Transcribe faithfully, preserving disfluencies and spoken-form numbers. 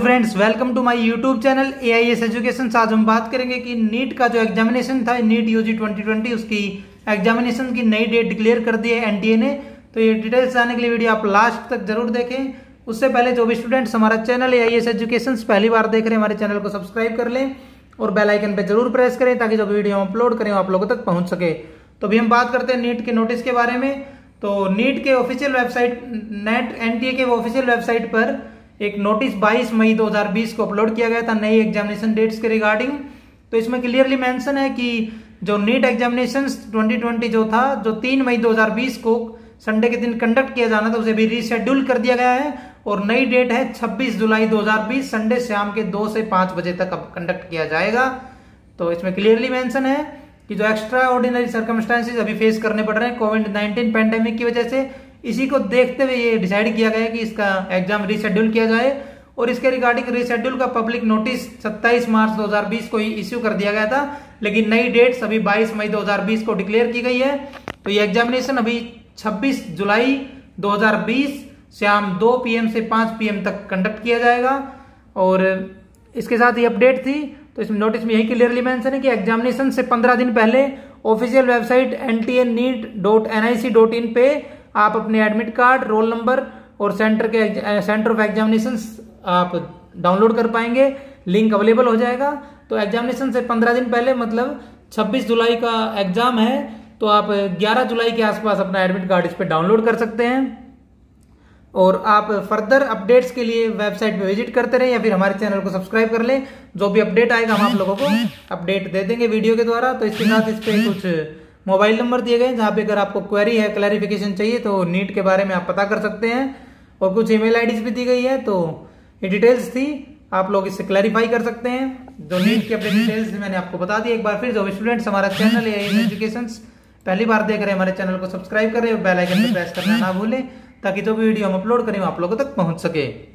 Friends, welcome to my YouTube channel A I S education. आज हम बात करेंगे कि नीट का जो एग्जामिनेशन था, नीट यूजी ट्वेंटी ट्वेंटी, उसकी एग्जामिनेशन की नई डेट डिक्लेयर कर दी है एन टी ए ने। तो ये डिटेल्स जानने के लिए वीडियो आप लास्ट तक जरूर देखें। उससे पहले जो भी स्टूडेंट्स हमारा channel A I S education पहली बार देख रहे हैं, हमारे चैनल को सब्सक्राइब कर लें और बेल आइकन पे जरूर प्रेस करें ताकि जो वीडियो हम अपलोड करें आप लोगों तक पहुंच सके। तो अभी हम बात करते हैं नीट के नोटिस के बारे में। तो नीट के official website, net N T A के ऑफिशियल वेबसाइट पर एक नोटिस बाईस मई दो हज़ार बीस को अपलोड किया गया था नई एग्जामिनेशन डेट्स के रिगार्डिंग। तो इसमें क्लियरली मेंशन है कि जो नीट एग्जामिनेशन ट्वेंटी ट्वेंटी जो था, जो तीन मई दो हज़ार बीस को संडे के दिन कंडक्ट किया जाना था, उसे भी रीशेड्यूल कर दिया गया है और नई डेट है छब्बीस जुलाई दो हज़ार बीस, संडे शाम के दो से पांच बजे तक अब कंडक्ट किया जाएगा। तो इसमें क्लियरली मेंशन है कि जो एक्स्ट्रा ऑर्डिनरी सर्कमस्टांसेस अभी फेस करने पड़ रहे हैं कोविड नाइन्टीन पैंडेमिक की वजह से, इसी को देखते हुए ये डिसाइड किया गया है कि इसका एग्जाम रीशेड्यूल किया जाए। और इसके रिगार्डिंग रीशेड्यूल का पब्लिक नोटिस सत्ताईस मार्च दो हज़ार बीस को ही इश्यू कर दिया गया था, लेकिन नई डेट्स अभी बाईस मई दो हज़ार बीस को डिक्लेयर की गई है। तो ये एग्जामिनेशन अभी छब्बीस जुलाई दो हज़ार बीस शाम दो पी एम से पांच पी एम तक कंडक्ट किया जाएगा। और इसके साथ ही अपडेट थी, तो इस नोटिस में यही क्लियरली मेंशन है कि एग्जामिनेशन से पंद्रह दिन पहले official website N T A NEET dot N I C dot in पे आप अपने एडमिट कार्ड, रोल नंबर और सेंटर के सेंटर ऑफ एग्जामिनेशन आप डाउनलोड कर पाएंगे। लिंक अवेलेबल हो जाएगा। तो एग्जामिनेशन से पंद्रह दिन पहले, मतलब छब्बीस जुलाई का एग्जाम है, तो आप ग्यारह जुलाई के आसपास अपना एडमिट कार्ड इस पे डाउनलोड कर सकते हैं। और आप फर्दर अपडेट्स के लिए वेबसाइट पे विजिट करते रहें या फिर हमारे चैनल को सब्सक्राइब कर लें। जो भी अपडेट आएगा हम आप लोगों को अपडेट दे देंगे वीडियो के द्वारा। तो इसके साथ इस पे कुछ मोबाइल नंबर दिए गए जहां पे अगर आपको क्वेरी है, क्लैरिफिकेशन चाहिए तो नीट के बारे में आप पता कर सकते हैं। और कुछ ईमेल आईडीज भी दी गई है। तो ये डिटेल्स थी, आप लोग इससे क्लैरिफाई कर सकते हैं। जो नीट के अपने डिटेल्स मैंने आपको बता दी। एक बार फिर जो स्टूडेंट्स हमारा चैनल है एजुकेशन पहली बार देख रहे हैं, हमारे चैनल को सब्सक्राइब करें और बेल आइकन पर प्रेस करना ना भूलें ताकि जो भी वीडियो हम अपलोड करें आप लोगों तक पहुंच सके।